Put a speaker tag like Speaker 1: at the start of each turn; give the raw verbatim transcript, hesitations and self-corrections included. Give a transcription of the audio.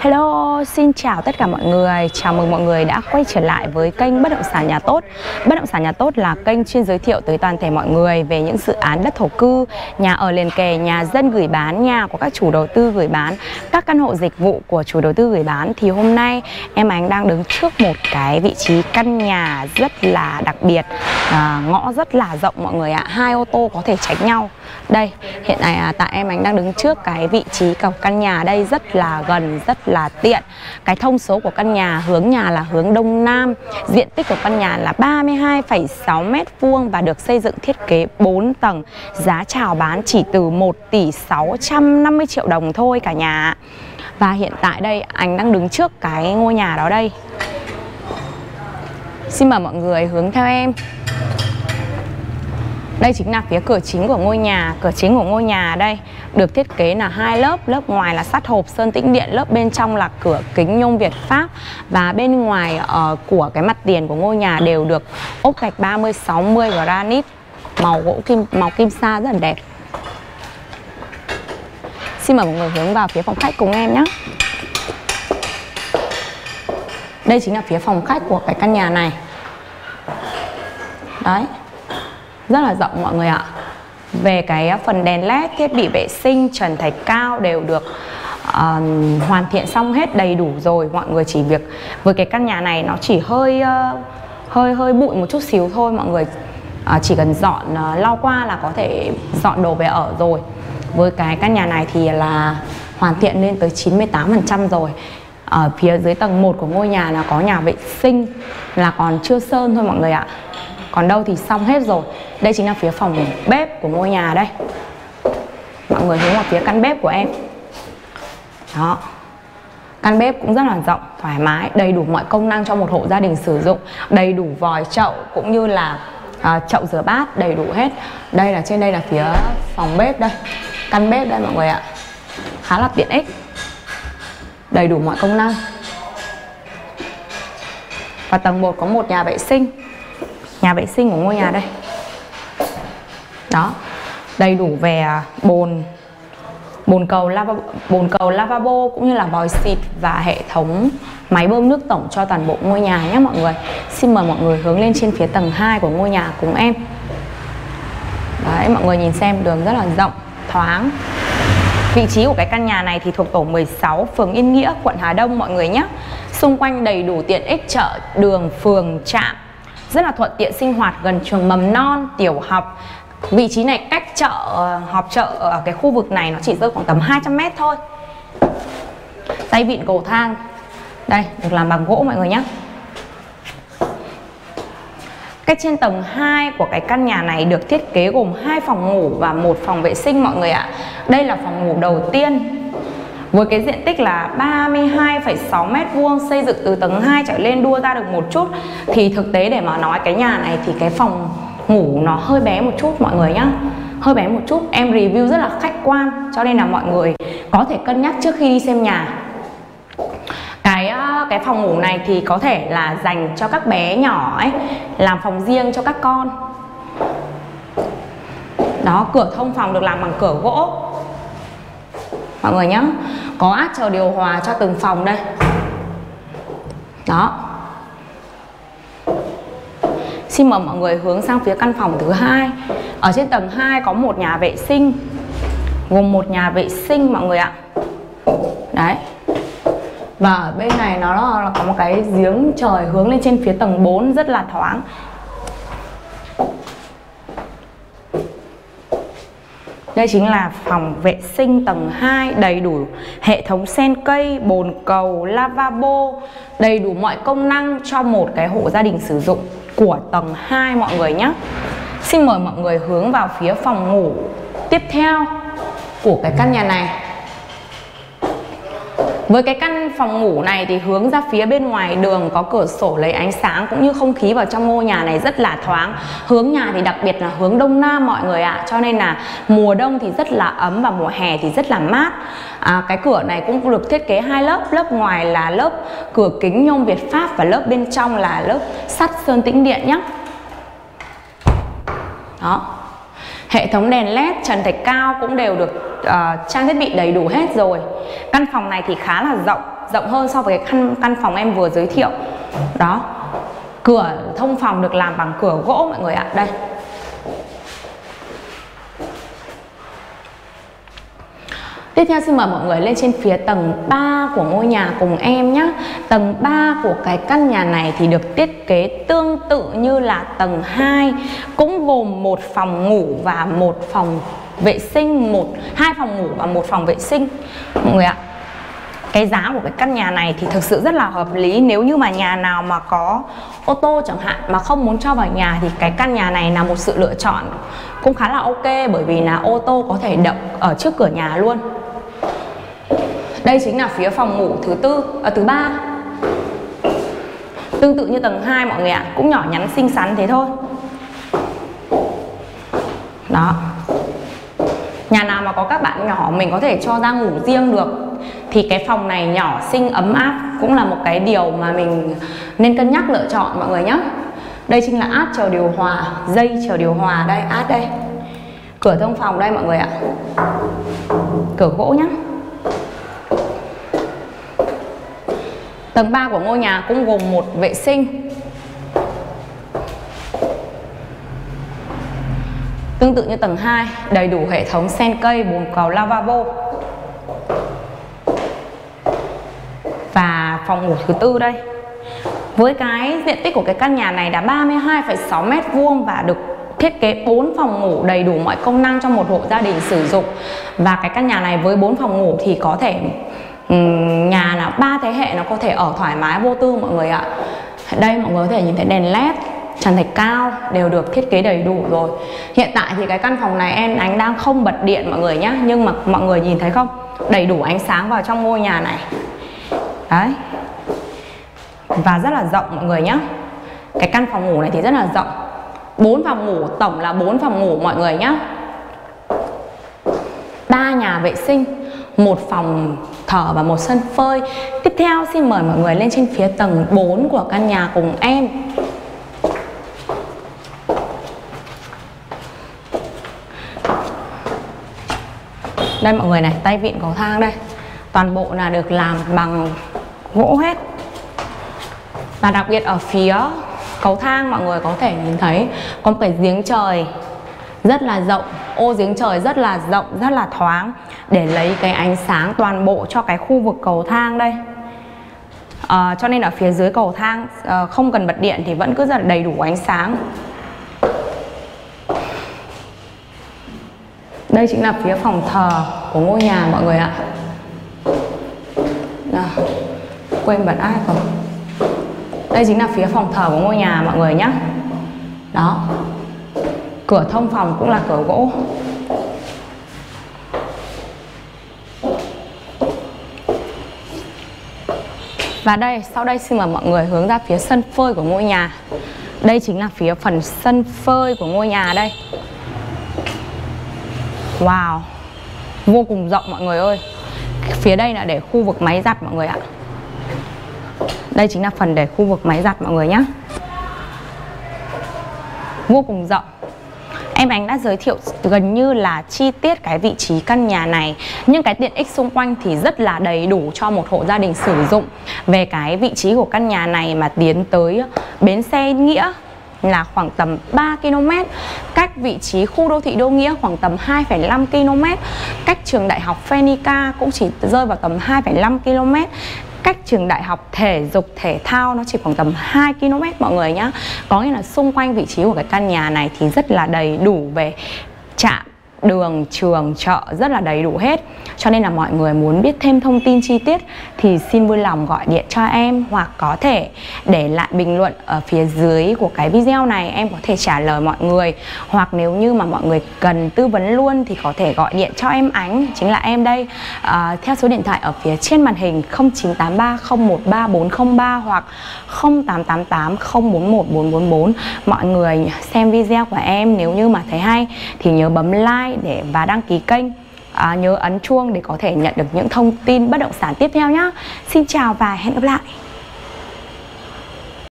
Speaker 1: Hello, xin chào tất cả mọi người. Chào mừng mọi người đã quay trở lại với kênh Bất động sản nhà tốt. Bất động sản nhà tốt là kênh chuyên giới thiệu tới toàn thể mọi người về những dự án đất thổ cư, nhà ở liền kề, nhà dân gửi bán, nhà của các chủ đầu tư gửi bán, các căn hộ dịch vụ của chủ đầu tư gửi bán. Thì hôm nay em Ánh đang đứng trước một cái vị trí căn nhà rất là đặc biệt, à, ngõ rất là rộng mọi người ạ. Hai ô tô có thể tránh nhau. Đây, hiện tại à, tại em Ánh đang đứng trước cái vị trí cổng căn nhà đây, rất là gần, rất là tiện. Cái thông số của căn nhà, hướng nhà là hướng Đông Nam. Diện tích của căn nhà là ba mươi hai phẩy sáu mét vuông và được xây dựng thiết kế bốn tầng. Giá chào bán chỉ từ một tỷ sáu trăm năm mươi triệu đồng thôi cả nhà. Và hiện tại đây Ánh đang đứng trước cái ngôi nhà đó đây. Xin mời mọi người hướng theo em. Đây chính là phía cửa chính của ngôi nhà. Cửa chính của ngôi nhà đây được thiết kế là hai lớp. Lớp ngoài là sắt hộp sơn tĩnh điện, lớp bên trong là cửa kính nhôm Việt Pháp. Và bên ngoài uh, của cái mặt tiền của ngôi nhà đều được ốp gạch ba mươi sáu mươi granite, màu gỗ kim, màu kim sa rất là đẹp. Xin mời mọi người hướng vào phía phòng khách cùng em nhé. Đây chính là phía phòng khách của cái căn nhà này. Đấy, rất là rộng mọi người ạ. Về cái phần đèn led, thiết bị vệ sinh, trần thạch cao đều được uh, hoàn thiện xong hết đầy đủ rồi. Mọi người chỉ việc với cái căn nhà này nó chỉ hơi uh, hơi hơi bụi một chút xíu thôi. Mọi người uh, chỉ cần dọn uh, lau qua là có thể dọn đồ về ở rồi. Với cái căn nhà này thì là hoàn thiện lên tới chín mươi tám phần trăm rồi. Ở phía dưới tầng một của ngôi nhà là có nhà vệ sinh, là còn chưa sơn thôi mọi người ạ. Còn đâu thì xong hết rồi. Đây chính là phía phòng bếp của ngôi nhà đây. Mọi người hướng vào phía căn bếp của em. Đó, căn bếp cũng rất là rộng, thoải mái, đầy đủ mọi công năng cho một hộ gia đình sử dụng. Đầy đủ vòi chậu cũng như là à, chậu rửa bát, đầy đủ hết. Đây là trên đây là phía phòng bếp đây, căn bếp đây mọi người ạ. Khá là tiện ích, đầy đủ mọi công năng. Và tầng một có một nhà vệ sinh. Nhà vệ sinh của ngôi nhà đây. Đó, đầy đủ về bồn bồn cầu lavabo, bồn cầu lavabo cũng như là vòi xịt và hệ thống máy bơm nước tổng cho toàn bộ ngôi nhà nhé mọi người. Xin mời mọi người hướng lên trên phía tầng hai của ngôi nhà cùng em. Đấy, mọi người nhìn xem đường rất là rộng, thoáng. Vị trí của cái căn nhà này thì thuộc tổ mười sáu, phường Yên Nghĩa, quận Hà Đông mọi người nhé. Xung quanh đầy đủ tiện ích chợ, đường, phường, trạm. Rất là thuận tiện sinh hoạt, gần trường mầm non, tiểu học. Vị trí này cách chợ, họp chợ ở cái khu vực này nó chỉ rơi khoảng tầm hai trăm mét thôi. Tay vịn cầu thang đây được làm bằng gỗ mọi người nhé. Cách trên tầng hai của cái căn nhà này được thiết kế gồm hai phòng ngủ và một phòng vệ sinh mọi người ạ. Đây là phòng ngủ đầu tiên với cái diện tích là ba mươi hai phẩy sáu mét vuông, xây dựng từ tầng hai trở lên, đua ra được một chút. Thì thực tế để mà nói cái nhà này thì cái phòng ngủ nó hơi bé một chút mọi người nhá. Hơi bé một chút, em review rất là khách quan cho nên là mọi người có thể cân nhắc trước khi đi xem nhà. Cái cái phòng ngủ này thì có thể là dành cho các bé nhỏ ấy, làm phòng riêng cho các con. Đó, cửa thông phòng được làm bằng cửa gỗ mọi người nhé. Có át chờ điều hòa cho từng phòng đây. Đó. Xin mời mọi người hướng sang phía căn phòng thứ hai. Ở trên tầng hai có một nhà vệ sinh, gồm một nhà vệ sinh mọi người ạ. Đấy. Và ở bên này nó là có một cái giếng trời hướng lên trên phía tầng bốn, rất là thoáng. Đây chính là phòng vệ sinh tầng hai, đầy đủ hệ thống sen cây, bồn cầu, lavabo, đầy đủ mọi công năng cho một cái hộ gia đình sử dụng của tầng hai mọi người nhé. Xin mời mọi người hướng vào phía phòng ngủ tiếp theo của cái căn nhà này. Với cái căn phòng ngủ này thì hướng ra phía bên ngoài đường, có cửa sổ lấy ánh sáng cũng như không khí vào trong ngôi nhà này rất là thoáng. Hướng nhà thì đặc biệt là hướng Đông Nam mọi người ạ. Cho nên là mùa đông thì rất là ấm và mùa hè thì rất là mát. à, Cái cửa này cũng được thiết kế hai lớp. Lớp ngoài là lớp cửa kính nhôm Việt Pháp và lớp bên trong là lớp sắt sơn tĩnh điện nhé. Đó. Hệ thống đèn led, trần thạch cao cũng đều được uh, trang thiết bị đầy đủ hết rồi. Căn phòng này thì khá là rộng, rộng hơn so với cái căn, căn phòng em vừa giới thiệu. Đó, cửa thông phòng được làm bằng cửa gỗ mọi người ạ. Đây, tiếp theo xin mời mọi người lên trên phía tầng ba của ngôi nhà cùng em nhé. Tầng ba của cái căn nhà này thì được thiết kế tương tự như là tầng hai, cũng gồm một phòng ngủ và một phòng vệ sinh, một hai phòng ngủ và một phòng vệ sinh mọi người ạ. Cái giá của cái căn nhà này thì thực sự rất là hợp lý. Nếu như mà nhà nào mà có ô tô chẳng hạn mà không muốn cho vào nhà thì cái căn nhà này là một sự lựa chọn cũng khá là ok, bởi vì là ô tô có thể đậu ở trước cửa nhà luôn. Đây chính là phía phòng ngủ thứ tư, à, thứ ba. Tương tự như tầng hai mọi người ạ, cũng nhỏ nhắn xinh xắn thế thôi. Đó. Nhà nào mà có các bạn nhỏ mình có thể cho ra ngủ riêng được thì cái phòng này nhỏ xinh ấm áp cũng là một cái điều mà mình nên cân nhắc lựa chọn mọi người nhé. Đây chính là át chờ điều hòa, dây chờ điều hòa đây, át đây. Cửa thông phòng đây mọi người ạ. Cửa gỗ nhé. Tầng ba của ngôi nhà cũng gồm một vệ sinh. Tương tự như tầng hai, đầy đủ hệ thống sen cây, bồn cầu, lavabo. Và phòng ngủ thứ tư đây. Với cái diện tích của cái căn nhà này là ba mươi hai phẩy sáu mét vuông và được thiết kế bốn phòng ngủ đầy đủ mọi công năng cho một hộ gia đình sử dụng. Và cái căn nhà này với bốn phòng ngủ thì có thể um, nhà là ba thế hệ nó có thể ở thoải mái vô tư mọi người ạ. Đây mọi người có thể nhìn thấy đèn led, trần thạch cao đều được thiết kế đầy đủ rồi. Hiện tại thì cái căn phòng này em Ánh đang không bật điện mọi người nhé, nhưng mà mọi người nhìn thấy không, đầy đủ ánh sáng vào trong ngôi nhà này. Đấy. Và rất là rộng mọi người nhé. Cái căn phòng ngủ này thì rất là rộng. bốn phòng ngủ, tổng là bốn phòng ngủ mọi người nhé. ba nhà vệ sinh, một phòng thờ và một sân phơi. Tiếp theo xin mời mọi người lên trên phía tầng bốn của căn nhà cùng em. Đây mọi người này, tay vịn cầu thang đây. Toàn bộ là được làm bằng gỗ hết. Và đặc biệt ở phía cầu thang mọi người có thể nhìn thấy có một cái giếng trời rất là rộng, ô giếng trời rất là rộng, rất là thoáng để lấy cái ánh sáng toàn bộ cho cái khu vực cầu thang đây. À, cho nên ở phía dưới cầu thang à, không cần bật điện thì vẫn cứ rất là đầy đủ ánh sáng. Đây chính là phía phòng thờ của ngôi nhà mọi người ạ. Nào, quên bật ai rồi. Đây chính là phía phòng thờ của ngôi nhà mọi người nhé. Đó. Cửa thông phòng cũng là cửa gỗ. Và đây, sau đây xin mời mọi người hướng ra phía sân phơi của ngôi nhà. Đây chính là phía phần sân phơi của ngôi nhà đây. Wow, vô cùng rộng mọi người ơi. Phía đây là để khu vực máy giặt mọi người ạ. Đây chính là phần để khu vực máy giặt mọi người nhé. Vô cùng rộng. Em Ánh đã giới thiệu gần như là chi tiết cái vị trí căn nhà này. Nhưng cái tiện ích xung quanh thì rất là đầy đủ cho một hộ gia đình sử dụng. Về cái vị trí của căn nhà này mà tiến tới bến xe Nghĩa là khoảng tầm ba ki lô mét, cách vị trí khu đô thị Đô Nghĩa khoảng tầm hai phẩy năm ki lô mét, cách trường đại học Phenica cũng chỉ rơi vào tầm hai phẩy năm ki lô mét, cách trường đại học thể dục thể thao nó chỉ khoảng tầm hai ki lô mét mọi người nhá. Có nghĩa là xung quanh vị trí của cái căn nhà này thì rất là đầy đủ về trạm, đường, trường, chợ, rất là đầy đủ hết. Cho nên là mọi người muốn biết thêm thông tin chi tiết thì xin vui lòng gọi điện cho em, hoặc có thể để lại bình luận ở phía dưới của cái video này, em có thể trả lời mọi người. Hoặc nếu như mà mọi người cần tư vấn luôn thì có thể gọi điện cho em Ánh, chính là em đây, à, theo số điện thoại ở phía trên màn hình không chín tám ba không một ba bốn không ba hoặc không tám tám tám không bốn một bốn bốn bốn. Mọi người xem video của em nếu như mà thấy hay thì nhớ bấm like để và đăng ký kênh, à, nhớ ấn chuông để có thể nhận được những thông tin bất động sản tiếp theo nhé. Xin chào và hẹn gặp lại.